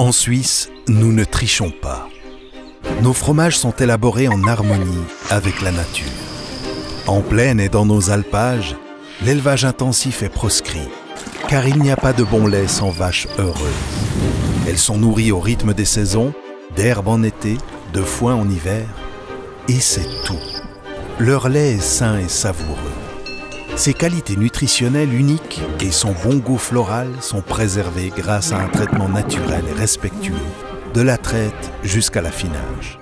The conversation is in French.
En Suisse, nous ne trichons pas. Nos fromages sont élaborés en harmonie avec la nature. En plaine et dans nos alpages, l'élevage intensif est proscrit, car il n'y a pas de bon lait sans vaches heureuses. Elles sont nourries au rythme des saisons, d'herbe en été, de foin en hiver, et c'est tout. Leur lait est sain et savoureux. Ses qualités nutritionnelles uniques et son bon goût floral sont préservés grâce à un traitement naturel et respectueux, de la traite jusqu'à l'affinage.